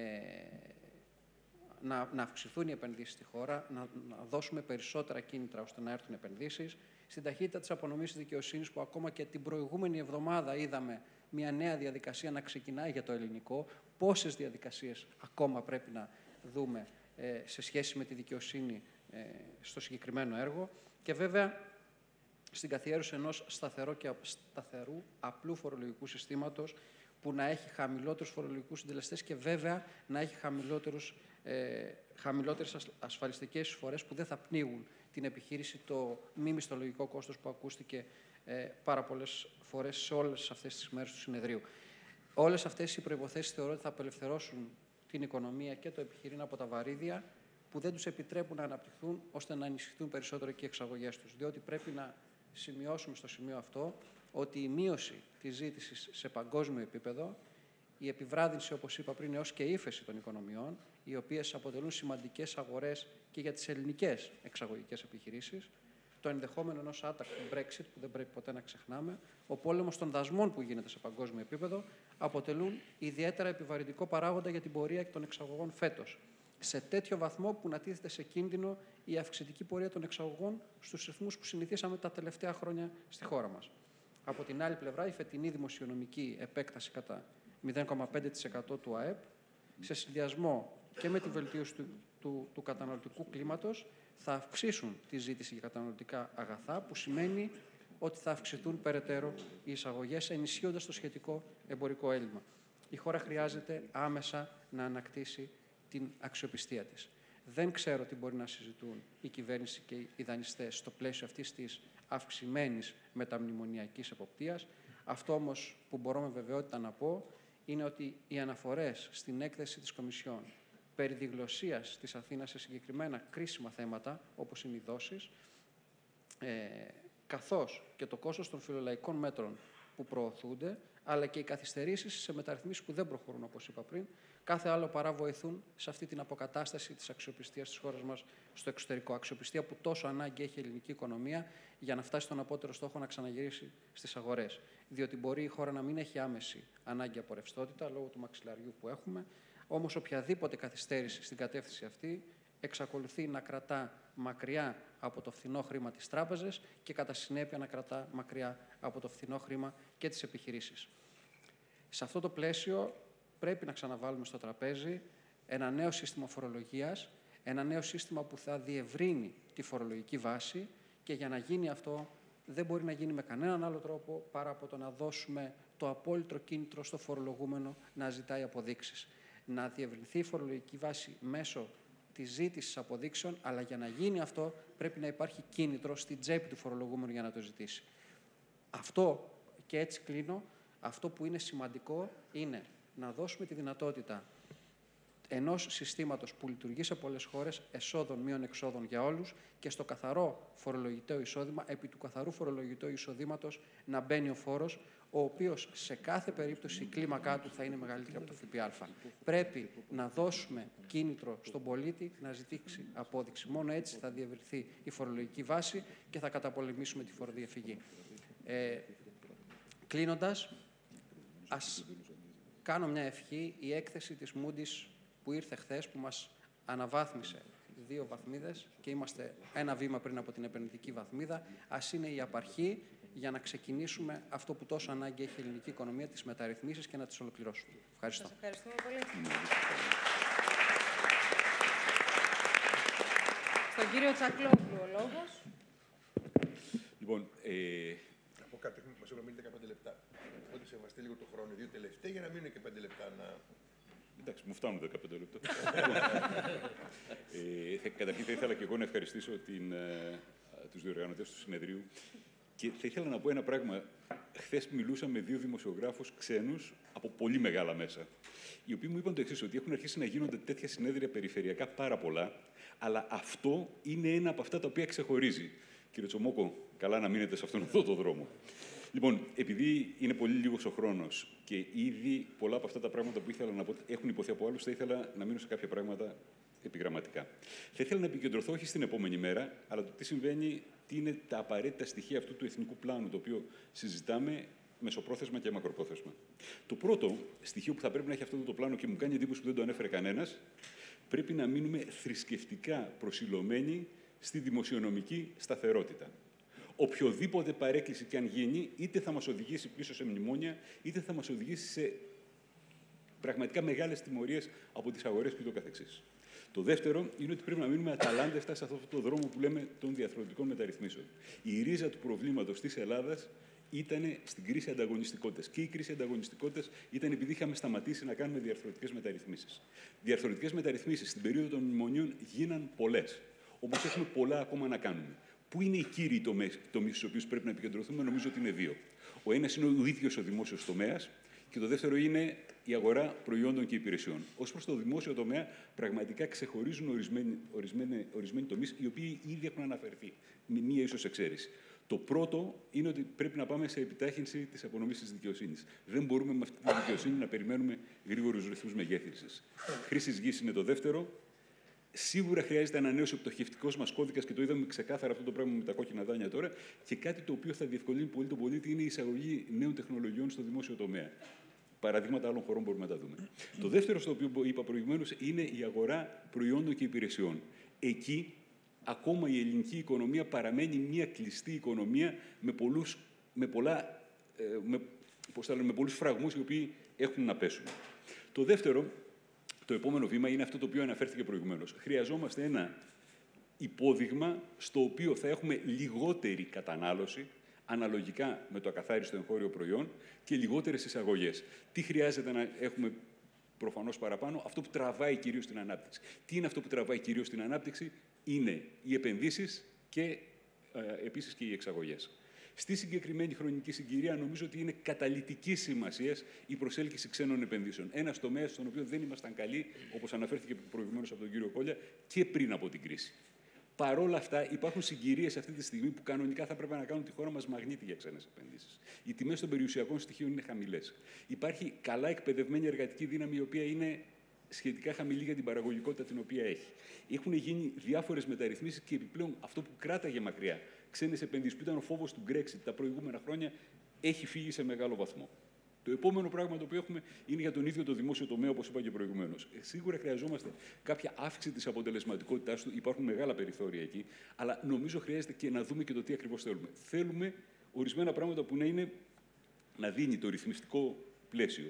να, να αυξηθούν οι επενδύσεις στη χώρα, να, να δώσουμε περισσότερα κίνητρα ώστε να έρθουν επενδύσεις. Στην ταχύτητα της απονομής της δικαιοσύνης, που ακόμα και την προηγούμενη εβδομάδα είδαμε μια νέα διαδικασία να ξεκινάει για το ελληνικό, πόσες διαδικασίες ακόμα πρέπει να δούμε ε, σε σχέση με τη δικαιοσύνη ε, στο συγκεκριμένο έργο. Και βέβαια, στην καθιέρωση ενός σταθερό και σταθερού απλού φορολογικού συστήματος που να έχει χαμηλότερους φορολογικούς συντελεστές και βέβαια να έχει χαμηλότερους, ε, χαμηλότερες ασφαλιστικές εισφορές που δεν θα πνίγουν την επιχείρηση, το μη μισθολογικό κόστος που ακούστηκε ε, πάρα πολλές φορές σε όλες αυτές τις μέρες του συνεδρίου. Όλες αυτές οι προϋποθέσεις θεωρώ ότι θα απελευθερώσουν την οικονομία και το επιχειρήν από τα βαρύδια που δεν τους επιτρέπουν να αναπτυχθούν ώστε να ενισχυθούν περισσότερο και οι εξαγωγές τους. Διότι πρέπει να σημειώσουμε στο σημείο αυτό ότι η μείωση της ζήτησης σε παγκόσμιο επίπεδο, η επιβράδυνση, όπως είπα πριν, έως και ύφεση των οικονομιών, οι οποίες αποτελούν σημαντικές αγορές και για τις ελληνικές εξαγωγικές επιχειρήσεις, το ενδεχόμενο ενός άτακτου Brexit, που δεν πρέπει ποτέ να ξεχνάμε, ο πόλεμος των δασμών που γίνεται σε παγκόσμιο επίπεδο, αποτελούν ιδιαίτερα επιβαρυντικό παράγοντα για την πορεία των εξαγωγών φέτος. Σε τέτοιο βαθμό που να τίθεται σε κίνδυνο η αυξητική πορεία των εξαγωγών στους ρυθμούς που συνηθίσαμε τα τελευταία χρόνια στη χώρα μας. Από την άλλη πλευρά, η φετινή δημοσιονομική επέκταση κατά μηδέν κόμμα πέντε τοις εκατό του ΑΕΠ, σε συνδυασμό και με τη βελτίωση του, του, του καταναλωτικού κλίματος, θα αυξήσουν τη ζήτηση για καταναλωτικά αγαθά, που σημαίνει ότι θα αυξηθούν περαιτέρω οι εισαγωγές, ενισχύοντας το σχετικό εμπορικό έλλειμμα. Η χώρα χρειάζεται άμεσα να ανακτήσει την αξιοπιστία της. Δεν ξέρω τι μπορεί να συζητούν η κυβέρνηση και οι δανειστές στο πλαίσιο αυτής της αυξημένης μεταμνημονιακής εποπτείας. Αυτό όμως που μπορώ με βεβαιότητα να πω είναι ότι οι αναφορές στην έκθεση της Κομισιόν περί διγλωσσίας της Αθήνας σε συγκεκριμένα κρίσιμα θέματα, όπως είναι οι δόσεις, ε, καθώς και το κόστος των φιλολαϊκών μέτρων που προωθούνται, αλλά και οι καθυστερήσεις σε μεταρρυθμίσεις που δεν προχωρούν, όπως είπα πριν, κάθε άλλο παρά βοηθούν σε αυτή την αποκατάσταση της αξιοπιστίας της χώρας μας στο εξωτερικό. Αξιοπιστία που τόσο ανάγκη έχει η ελληνική οικονομία για να φτάσει στον απότερο στόχο να ξαναγυρίσει στις αγορές. Διότι μπορεί η χώρα να μην έχει άμεση ανάγκη από ρευστότητα λόγω του μαξιλαριού που έχουμε, όμως οποιαδήποτε καθυστέρηση στην κατεύθυνση αυτή εξακολουθεί να κρατά μακριά από το φθηνό χρήμα τις τράπεζες και κατά συνέπεια να κρατά μακριά από το φθηνό χρήμα και τις επιχειρήσεις. Σε αυτό το πλαίσιο πρέπει να ξαναβάλουμε στο τραπέζι ένα νέο σύστημα φορολογίας, ένα νέο σύστημα που θα διευρύνει τη φορολογική βάση και για να γίνει αυτό δεν μπορεί να γίνει με κανέναν άλλο τρόπο παρά από το να δώσουμε το απόλυτο κίνητρο στο φορολογούμενο να ζητάει αποδείξεις. Να διευρυνθεί η φορολογική βάση μέσω της ζήτησης αποδείξεων, αλλά για να γίνει αυτό πρέπει να υπάρχει κίνητρο στην τσέπη του φορολογούμενου για να το ζητήσει. Αυτό, και έτσι κλείνω, αυτό που είναι σημαντικό είναι να δώσουμε τη δυνατότητα ενός συστήματος που λειτουργεί σε πολλές χώρες, εσόδων μείων εξόδων για όλους, και στο καθαρό φορολογητέο εισόδημα, επί του καθαρού φορολογητέου εισοδήματος, να μπαίνει ο φόρος, ο οποίος σε κάθε περίπτωση η κλίμακά του θα είναι μεγαλύτερη από το ΦΠΑ. Πρέπει να δώσουμε κίνητρο στον πολίτη να ζητήσει απόδειξη. Μόνο έτσι θα διευρυνθεί η φορολογική βάση και θα καταπολεμήσουμε τη φοροδιαφυγή. Ε, κλείνοντας, ας κάνω μια ευχή. Η έκθεση της Moody's που ήρθε χθες, που μας αναβάθμισε δύο βαθμίδες και είμαστε ένα βήμα πριν από την επενδυτική βαθμίδα, ας είναι η απαρχή για να ξεκινήσουμε αυτό που τόσο ανάγκη έχει η ελληνική οικονομία, τις μεταρρυθμίσεις, και να τις ολοκληρώσουμε. Ευχαριστώ. Σας ευχαριστούμε πολύ. Στον κύριο Τσακλόγλου ο λόγος. Λοιπόν, ε, να πω κάτι, μας έχουμε μείνει δεκαπέντε λεπτά. Οπότε σεβαστεί λίγο το χρόνο, δύο τελευταία, για να μείνουν και πέντε λεπτά να... Εντάξει, μου φτάνουν δεκαπέντε λεπτά. ε, καταρχήν θα ήθελα και εγώ να ευχαριστήσω την, ε, τους διοργανωτές του συνεδρίου Και θα ήθελα να πω ένα πράγμα. Χθες μιλούσα με δύο δημοσιογράφους ξένους από πολύ μεγάλα μέσα, οι οποίοι μου είπαν το εξής, ότι έχουν αρχίσει να γίνονται τέτοια συνέδρια περιφερειακά πάρα πολλά, αλλά αυτό είναι ένα από αυτά τα οποία ξεχωρίζει. Κύριε Τσομόκο, καλά να μείνετε σε αυτόν εδώ το δρόμο. Λοιπόν, επειδή είναι πολύ λίγος ο χρόνος και ήδη πολλά από αυτά τα πράγματα που ήθελα να πω έχουν υποθεί από άλλους, θα ήθελα να μείνω σε κάποια πράγματα επιγραμματικά. Θα ήθελα να επικεντρωθώ όχι στην επόμενη μέρα, αλλά το τι συμβαίνει, τι είναι τα απαραίτητα στοιχεία αυτού του εθνικού πλάνου, το οποίο συζητάμε μεσοπρόθεσμα και μακροπρόθεσμα. Το πρώτο στοιχείο που θα πρέπει να έχει αυτό το πλάνο και μου κάνει εντύπωση που δεν το ανέφερε κανένας, πρέπει να μείνουμε θρησκευτικά προσιλωμένοι στη δημοσιονομική σταθερότητα. Οποιοδήποτε παρέκκληση και αν γίνει, είτε θα μας οδηγήσει πίσω σε μνημόνια, είτε θα μας οδηγήσει σε πραγματικά μεγάλες τιμωρίες από τις αγορές και το καθεξής. Το δεύτερο είναι ότι πρέπει να μείνουμε αταλάντευτα σε αυτόν τον δρόμο που λέμε των διαρθρωτικών μεταρρυθμίσεων. Η ρίζα του προβλήματος της Ελλάδας ήταν στην κρίση ανταγωνιστικότητας. Και η κρίση ανταγωνιστικότητας ήταν επειδή είχαμε σταματήσει να κάνουμε διαρθρωτικές μεταρρυθμίσεις. Διαρθρωτικές μεταρρυθμίσεις στην περίοδο των μνημονίων γίναν πολλές. Όμως έχουμε πολλά ακόμα να κάνουμε. Πού είναι οι κύριοι τομείς στους οποίους πρέπει να επικεντρωθούμε, νομίζω ότι είναι δύο. Ο ένας είναι ο ίδιος ο δημόσιος τομέας και το δεύτερο είναι η αγορά προϊόντων και υπηρεσιών. Ως προς το δημόσιο τομέα, πραγματικά ξεχωρίζουν ορισμένοι, ορισμένοι, ορισμένοι τομείς, οι οποίοι ήδη έχουν αναφερθεί, με μία ίσως εξαίρεση. Το πρώτο είναι ότι πρέπει να πάμε σε επιτάχυνση της απονομής της δικαιοσύνης. Δεν μπορούμε με αυτή τη δικαιοσύνη να περιμένουμε γρήγορους ρυθμούς μεγέθυνσης. Χρήσης γης είναι το δεύτερο. Σίγουρα χρειάζεται ανανέωση ο πτωχευτικός μας κώδικας και το είδαμε ξεκάθαρα αυτό το πράγμα με τα κόκκινα δάνεια τώρα. Και κάτι το οποίο θα διευκολύνει πολύ τον πολίτη είναι η εισαγωγή νέων τεχνολογιών στο δημόσιο τομέα. Παραδείγματα άλλων χωρών μπορούμε να τα δούμε. Το δεύτερο, στο οποίο είπα προηγουμένως, είναι η αγορά προϊόντων και υπηρεσιών. Εκεί ακόμα η ελληνική οικονομία παραμένει μια κλειστή οικονομία με πολλούς, με πολλά, με, πώς θα λέμε, με πολλούς φραγμούς οι οποίοι έχουν να πέσουν. Το δεύτερο, το επόμενο βήμα είναι αυτό το οποίο αναφέρθηκε προηγουμένως. Χρειαζόμαστε ένα υπόδειγμα στο οποίο θα έχουμε λιγότερη κατανάλωση αναλογικά με το ακαθάριστο εγχώριο προϊόν και λιγότερες εισαγωγές. Τι χρειάζεται να έχουμε προφανώς παραπάνω? Αυτό που τραβάει κυρίως την ανάπτυξη. Τι είναι αυτό που τραβάει κυρίως την ανάπτυξη? Είναι οι επενδύσεις και ε, επίσης και οι εξαγωγές. Στη συγκεκριμένη χρονική συγκυρία, νομίζω ότι είναι καταλυτικής σημασίας η προσέλκυση ξένων επενδύσεων. Ένας τομέας στον οποίο δεν ήμασταν καλοί, όπως αναφέρθηκε προηγουμένως από τον κύριο Κόλλια, και πριν από την κρίση. Παρ' όλα αυτά, υπάρχουν συγκυρίες αυτή τη στιγμή που κανονικά θα πρέπει να κάνουν τη χώρα μας μαγνήτη για ξένες επενδύσεις. Οι τιμές των περιουσιακών στοιχείων είναι χαμηλές. Υπάρχει καλά εκπαιδευμένη εργατική δύναμη, η οποία είναι σχετικά χαμηλή για την παραγωγικότητα την οποία έχει. Έχουν γίνει διάφορες μεταρρυθμίσεις και επιπλέον αυτό που κράταγε μακριά ξένες επενδύσεις, που ήταν ο φόβος του Brexit τα προηγούμενα χρόνια, έχει φύγει σε μεγάλο βαθμό. Το επόμενο πράγμα το οποίο έχουμε είναι για τον ίδιο το δημόσιο τομέα, όπως είπα και προηγουμένως. Σίγουρα χρειαζόμαστε κάποια αύξηση της αποτελεσματικότητάς του, υπάρχουν μεγάλα περιθώρια εκεί, αλλά νομίζω χρειάζεται και να δούμε και το τι ακριβώς θέλουμε. Θέλουμε ορισμένα πράγματα που να είναι να δίνει το ρυθμιστικό πλαίσιο,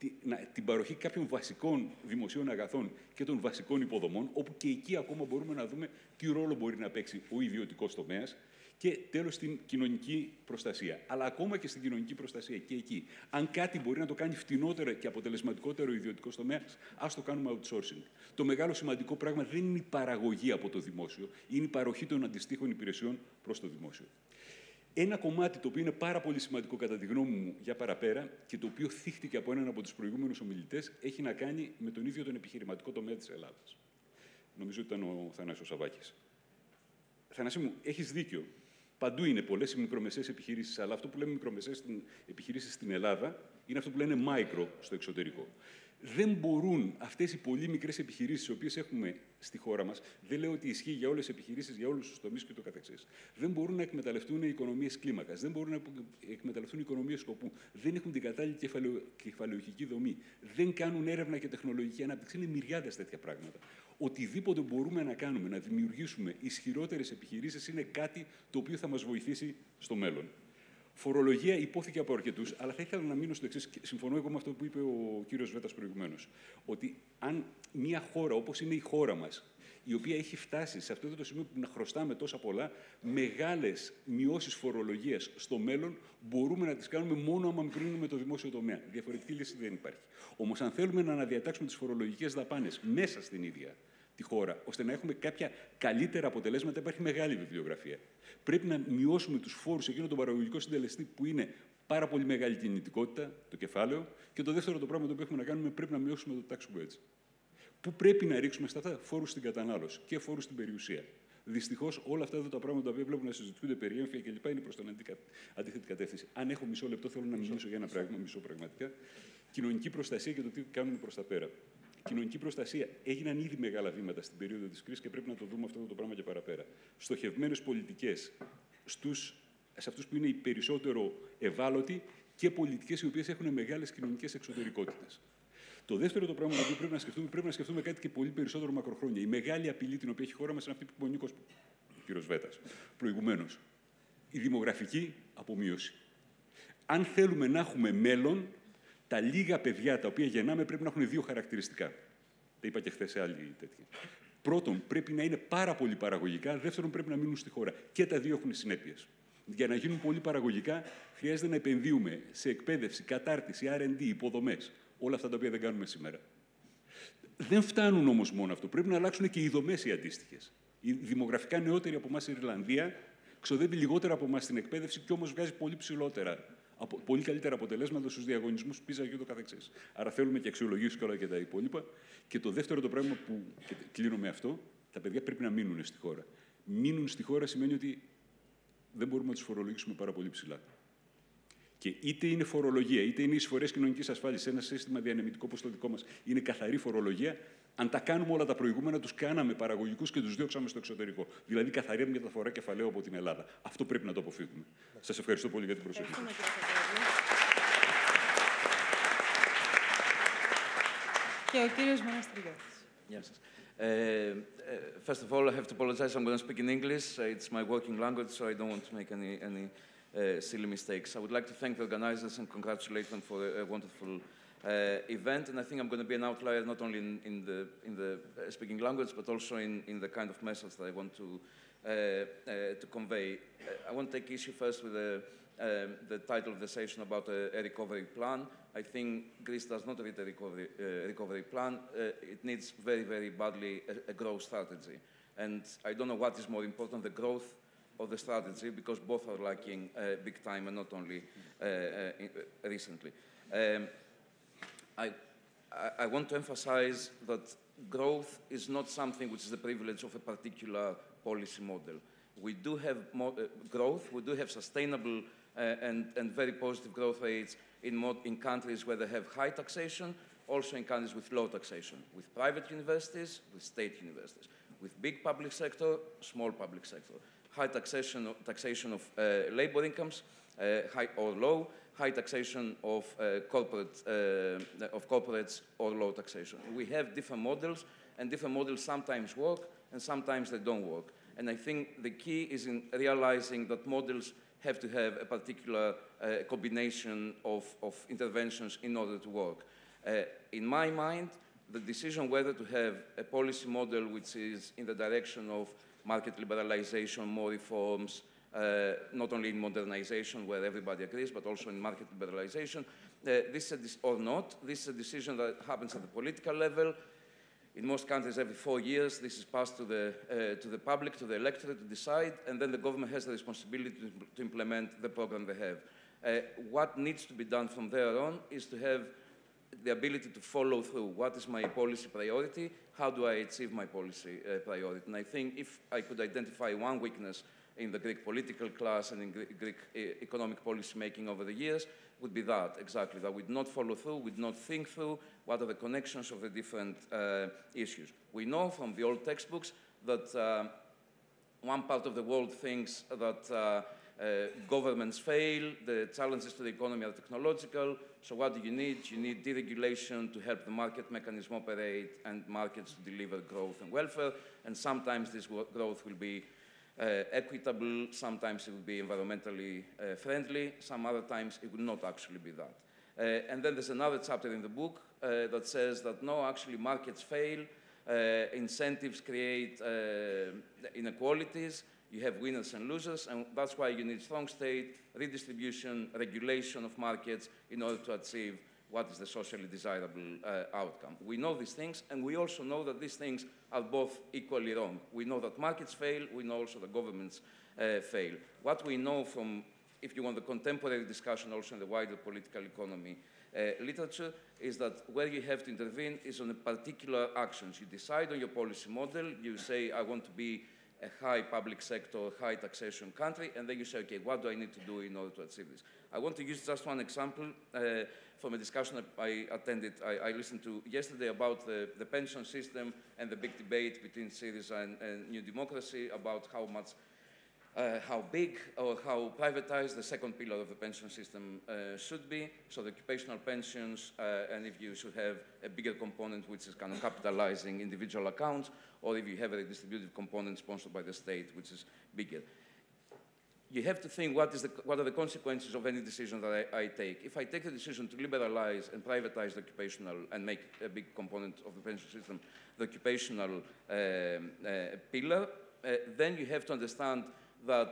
την παροχή κάποιων βασικών δημοσίων αγαθών και των βασικών υποδομών, όπου και εκεί ακόμα μπορούμε να δούμε τι ρόλο μπορεί να παίξει ο ιδιωτικός τομέας. Και τέλος, στην κοινωνική προστασία. Αλλά ακόμα και στην κοινωνική προστασία και εκεί, αν κάτι μπορεί να το κάνει φτηνότερο και αποτελεσματικότερο ο ιδιωτικός τομέας, ας το κάνουμε outsourcing. Το μεγάλο σημαντικό πράγμα δεν είναι η παραγωγή από το δημόσιο, είναι η παροχή των αντιστοίχων υπηρεσιών προς το δημόσιο. Ένα κομμάτι το οποίο είναι πάρα πολύ σημαντικό κατά τη γνώμη μου για παραπέρα και το οποίο θύχτηκε από έναν από τους προηγούμενους ομιλητές, έχει να κάνει με τον ίδιο τον επιχειρηματικό τομέα της Ελλάδας. Νομίζω ότι ήταν ο Αθανάσιος Savvakis. Θανάση μου, έχεις δίκιο. Παντού είναι πολλές οι μικρομεσαίες επιχειρήσεις, αλλά αυτό που λέμε μικρομεσαίες επιχειρήσεις στην Ελλάδα είναι αυτό που λένε micro στο εξωτερικό. Δεν μπορούν αυτές οι πολύ μικρές επιχειρήσεις, τις οποίες έχουμε στη χώρα μας, δεν λέω ότι ισχύει για όλες τις επιχειρήσεις, για όλους τους τομείς και το καθεξής. Δεν μπορούν να εκμεταλλευτούν οικονομίες κλίμακας, δεν μπορούν να εκμεταλλευτούν οικονομίες σκοπού, δεν έχουν την κατάλληλη κεφαλαιοχική δομή, δεν κάνουν έρευνα και τεχνολογική ανάπτυξη. Είναι μυριάδες τέτοια πράγματα. Οτιδήποτε μπορούμε να κάνουμε, να δημιουργήσουμε ισχυρότερες επιχειρήσεις, είναι κάτι το οποίο θα μας βοηθήσει στο μέλλον. Φορολογία υπόθηκε από αρκετούς, αλλά θα ήθελα να μείνω στο εξής. Συμφωνώ εγώ με αυτό που είπε ο κύριος Βέτας προηγουμένως. Ότι αν μια χώρα όπως είναι η χώρα μας, η οποία έχει φτάσει σε αυτό το σημείο που να χρωστάμε τόσα πολλά, μεγάλες μειώσεις φορολογίας στο μέλλον μπορούμε να τις κάνουμε μόνο άμα μικρύνουμε το δημόσιο τομέα. Διαφορετική λύση δεν υπάρχει. Όμως, αν θέλουμε να αναδιατάξουμε τις φορολογικές δαπάνες μέσα στην ίδια τη χώρα, ώστε να έχουμε κάποια καλύτερα αποτελέσματα, υπάρχει μεγάλη βιβλιογραφία. Πρέπει να μειώσουμε τους φόρους σε εκείνο τον παραγωγικό συντελεστή που είναι πάρα πολύ μεγάλη κινητικότητα, το κεφάλαιο, και το δεύτερο το πράγμα το οποίο έχουμε να κάνουμε, πρέπει να μειώσουμε το tax wedge. Πού πρέπει να ρίξουμε στα αυτά? Φόρους στην κατανάλωση και φόρους στην περιουσία. Δυστυχώς, όλα αυτά εδώ τα πράγματα που βλέπουν να συζητούνται περί έμφυα κλπ. Είναι προς την αντίθετη κατεύθυνση. Αν έχω μισό λεπτό, θέλω να μιλήσω για ένα πράγμα, μισό πραγματικά. Κοινωνική προστασία και το τι κάνουμε προς τα πέρα. Κοινωνική προστασία. Έγιναν ήδη μεγάλα βήματα στην περίοδο της κρίσης και πρέπει να το δούμε αυτό το πράγμα και παραπέρα. Στοχευμένες πολιτικές στους, σε αυτούς που είναι οι περισσότερο ευάλωτοι και πολιτικές οι οποίες έχουν μεγάλες κοινωνικές εξωτερικότητες. Το δεύτερο το πράγμα που πρέπει να σκεφτούμε, πρέπει να σκεφτούμε κάτι και πολύ περισσότερο μακροχρόνια. Η μεγάλη απειλή την οποία έχει η χώρα μας είναι αυτή που είπε ο Νίκος, ο κ. Βέτας, προηγουμένως. Η δημογραφική απομείωση. Αν θέλουμε να έχουμε μέλλον, τα λίγα παιδιά τα οποία γεννάμε πρέπει να έχουν δύο χαρακτηριστικά. Τα είπα και χθες σε άλλη τέτοια. Πρώτον, πρέπει να είναι πάρα πολύ παραγωγικά. Δεύτερον, πρέπει να μείνουν στη χώρα. Και τα δύο έχουν συνέπειες. Για να γίνουν πολύ παραγωγικά, χρειάζεται να επενδύουμε σε εκπαίδευση, κατάρτιση, αρ εντ ντι, υποδομές. Όλα αυτά τα οποία δεν κάνουμε σήμερα. Δεν φτάνουν όμως μόνο αυτό. Πρέπει να αλλάξουν και οι δομές οι αντίστοιχες. Η δημογραφικά νεότερη από εμάς η Ιρλανδία ξοδεύει λιγότερα από εμάς στην εκπαίδευση και όμως βγάζει πολύ ψηλότερα, πολύ καλύτερα αποτελέσματα στους διαγωνισμούς πίζα και ούτω καθεξής. Άρα θέλουμε και αξιολογήσεις και όλα και τα υπόλοιπα. Και το δεύτερο το πράγμα που και κλείνω με αυτό, τα παιδιά πρέπει να μείνουν στη χώρα. Μείνουν στη χώρα σημαίνει ότι δεν μπορούμε να τους φορολογήσουμε πάρα πολύ ψηλά. Και είτε είναι φορολογία, είτε είναι εισφορές κοινωνικής ασφάλισης, ένα σύστημα διανεμητικό όπως το δικό μας, είναι καθαρή φορολογία. Αν τα κάνουμε όλα τα προηγούμενα, τους κάναμε παραγωγικούς και τους διώξαμε στο εξωτερικό. Δηλαδή, καθαρή μεταφορά κεφαλαίου από την Ελλάδα. Αυτό πρέπει να το αποφύγουμε. Σας ευχαριστώ πολύ για την προσοχή. Και ο κύριος Μοναστηριώτης. Γεια σας. Uh, uh, first of all, I have to apologize. I'm going to speak in English. Uh, it's my working language, so I don't want to make any, any uh, silly mistakes. I would like to thank the organizers and congratulate them for a, a wonderful uh, event. And I think I'm going to be an outlier not only in, in the, in the uh, speaking language, but also in, in the kind of message that I want to, uh, uh, to convey. Uh, I want to take issue first with the, uh, the title of the session about a, a recovery plan. I think Greece does not need a recovery, uh, recovery plan. Uh, it needs very, very badly a, a growth strategy. And I don't know what is more important, the growth or the strategy, because both are lacking uh, big time and not only uh, uh, in, uh, recently. Um, I, I want to emphasize that growth is not something which is the privilege of a particular policy model. We do have mo uh, growth, we do have sustainable uh, and, and very positive growth rates in, mod in countries where they have high taxation, also in countries with low taxation, with private universities, with state universities, with big public sector, small public sector, high taxation, taxation of uh, labor incomes, uh, high or low, high taxation of, uh, corporate, uh, of corporates or low taxation. We have different models, and different models sometimes work, and sometimes they don't work. And I think the key is in realizing that models have to have a particular uh, combination of, of interventions in order to work. Uh, in my mind, the decision whether to have a policy model which is in the direction of market liberalization, more reforms, uh, not only in modernization, where everybody agrees, but also in market liberalization, uh, this is a or not, this is a decision that happens at the political level. In most countries, every four years, this is passed to the, uh, to the public, to the electorate to decide, and then the government has the responsibility to, to implement the program they have. Uh, what needs to be done from there on is to have the ability to follow through. What is my policy priority? How do I achieve my policy uh, priority? And I think if I could identify one weakness in the Greek political class and in Greek uh, economic policy making over the years, would be that, exactly, that we did not follow through, we did not think through what are the connections of the different uh, issues. We know from the old textbooks that uh, one part of the world thinks that uh, uh, governments fail, the challenges to the economy are technological, so what do you need? You need deregulation to help the market mechanism operate and markets to deliver growth and welfare, and sometimes this growth will be Uh, equitable, sometimes it will be environmentally uh, friendly, some other times it will not actually be that. Uh, and then there's another chapter in the book uh, that says that no, actually markets fail, uh, incentives create uh, inequalities, you have winners and losers, and that's why you need strong state, redistribution, regulation of markets in order to achieve what is the socially desirable uh, outcome. We know these things, and we also know that these things are both equally wrong. We know that markets fail, we know also that governments uh, fail. What we know from, if you want, the contemporary discussion also in the wider political economy uh, literature, is that where you have to intervene is on a particular actions. You decide on your policy model, you say, I want to be a high public sector, high taxation country, and then you say, okay, what do I need to do in order to achieve this? I want to use just one example uh, from a discussion I attended, I, I listened to yesterday about the, the pension system and the big debate between Syriza and, and New Democracy about how much, uh, how big or how privatized the second pillar of the pension system uh, should be. So the occupational pensions, uh, and if you should have a bigger component which is kind of capitalizing individual accounts, or if you have a redistributive component sponsored by the state, which is bigger. You have to think what, is the, what are the consequences of any decision that I, I take. If I take the decision to liberalize and privatize the occupational and make a big component of the pension system the occupational um, uh, pillar, uh, then you have to understand that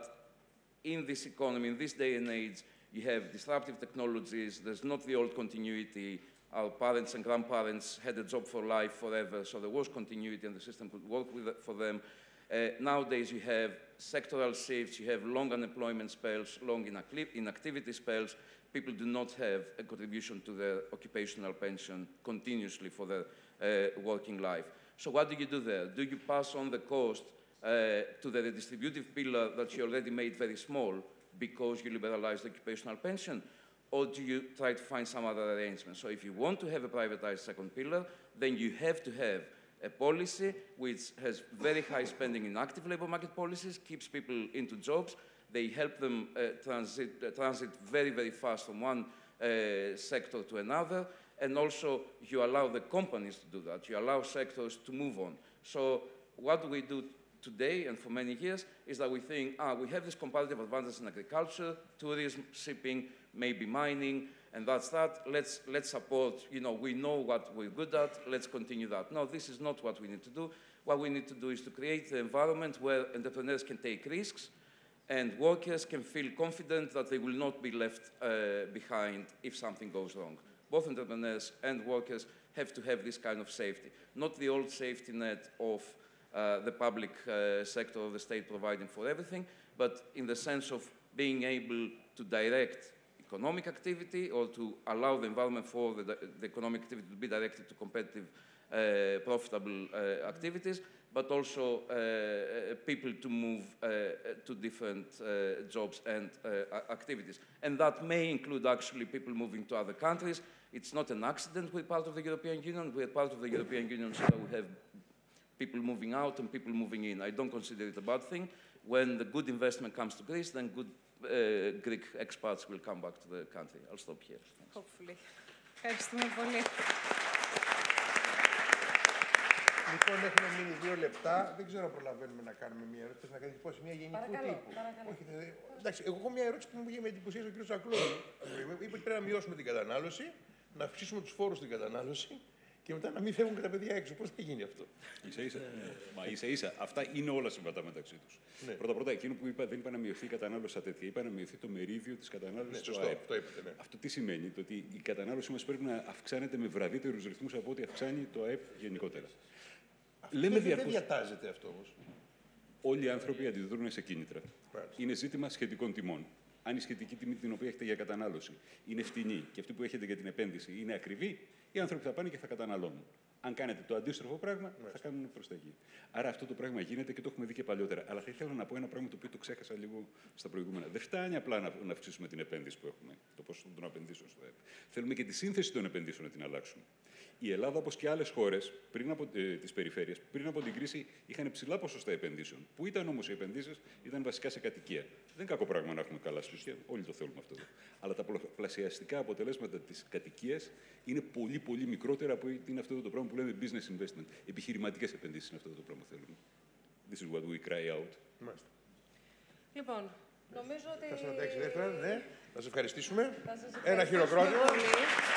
in this economy, in this day and age, you have disruptive technologies, there's not the old continuity. Our parents and grandparents had a job for life forever, so there was continuity and the system could work with it for them. Uh, nowadays, you have sectoral shifts, you have long unemployment spells, long inactivity spells. People do not have a contribution to their occupational pension continuously for their uh, working life. So what do you do there? Do you pass on the cost uh, to the redistributive pillar that you already made very small because you liberalized the occupational pension? Or do you try to find some other arrangement? So if you want to have a privatized second pillar, then you have to have a policy which has very high spending in active labor market policies, keeps people into jobs, they help them uh, transit, uh, transit very, very fast from one uh, sector to another, and also you allow the companies to do that. You allow sectors to move on. So what do we do today and for many years is that we think, ah, we have this comparative advantage in agriculture, tourism, shipping, maybe mining, and that's that. Let's, let's support, you know, we know what we're good at, let's continue that. No, this is not what we need to do. What we need to do is to create an environment where entrepreneurs can take risks and workers can feel confident that they will not be left uh, behind if something goes wrong. Both entrepreneurs and workers have to have this kind of safety, not the old safety net of uh, the public uh, sector of the state providing for everything, but in the sense of being able to direct economic activity or to allow the environment for the, the economic activity to be directed to competitive, uh, profitable uh, activities, but also uh, people to move uh, to different uh, jobs and uh, activities. And that may include actually people moving to other countries. It's not an accident we're part of the European Union. We're part of the European Union so that we have people moving out and people moving in. I don't consider it a bad thing. When the good investment comes to Greece, then good Uh, Greek expats will come back to the country. I'll stop here. Thanks. Hopefully. Ευχαριστούμε πολύ. Λοιπόν, έχουμε μείνει δύο λεπτά. Δεν ξέρω αν προλαβαίνουμε να κάνουμε μια ερώτηση. Θες να κάνεις πώς, μια γενικού παρακαλώ, τύπου. Παρακαλώ. Όχι, δε... Εντάξει, εγώ έχω μια ερώτηση που μου είχε με εντυπωσίασε ο κ. Τσακλόγλου. Είπε ότι πρέπει να μειώσουμε την κατανάλωση, να αυξήσουμε τους φόρους στην κατανάλωση και μετά να μην φεύγουν και τα παιδιά έξω. Πώς θα γίνει αυτό? Ίσα ίσα. Μα ίσα ίσα. Αυτά είναι όλα συμβατά μεταξύ τους. Ναι. Πρώτα πρώτα, εκείνο που είπα δεν είπα να μειωθεί η κατανάλωση στα τέτοια. Είπα να μειωθεί το μερίδιο της κατανάλωσης στο ΑΕΠ. Αυτό, είπατε, ναι. Αυτό τι σημαίνει? Το ότι η κατανάλωση μας πρέπει να αυξάνεται με βραδύτερους ρυθμούς από ό,τι αυξάνει το ΑΕΠ γενικότερα. Λέμε δεν, διαρκώς... δεν διατάζεται αυτό όμως. Όλοι οι άνθρωποι αντιδρούν σε κίνητρα. Right. Είναι ζήτημα σχετικών τιμών. Αν η σχετική τιμή την οποία έχετε για κατανάλωση είναι φτηνή και αυτή που έχετε για την επένδυση είναι ακριβή, οι άνθρωποι θα πάνε και θα καταναλώνουν. Αν κάνετε το αντίστροφο πράγμα, right. θα κάνουν προσταγή. Άρα αυτό το πράγμα γίνεται και το έχουμε δει και παλιότερα. Αλλά θα ήθελα να πω ένα πράγμα το οποίο το ξέχασα λίγο στα προηγούμενα. Δεν φτάνει απλά να, να αυξήσουμε την επένδυση που έχουμε, το ποσό των επενδύσεων στο ΑΕΠ. Θέλουμε και τη σύνθεση των επενδύσεων να την αλλάξουμε. Η Ελλάδα, όπως και άλλες χώρες ε, της περιφέρειας, πριν από την κρίση είχαν ψηλά ποσοστά επενδύσεων. Πού ήταν όμως οι επενδύσεις? Ήταν βασικά σε κατοικία. Δεν είναι κακό πράγμα να έχουμε καλά σπίτια, όλοι το θέλουμε αυτό. Αλλά τα πολλαπλασιαστικά αποτελέσματα της κατοικίας είναι πολύ, πολύ μικρότερα από είναι αυτό το πράγμα που λέμε business investment. Επιχειρηματικές επενδύσεις είναι αυτό το πράγμα που θέλουμε. This is what we cry out. Μάλιστα. Λοιπόν, νομίζω ότι... Θα σας ρωτήσω δεύτερα, ναι. Θα σας ευχαριστήσουμε. Θα σας Ένα χειροκρότημα.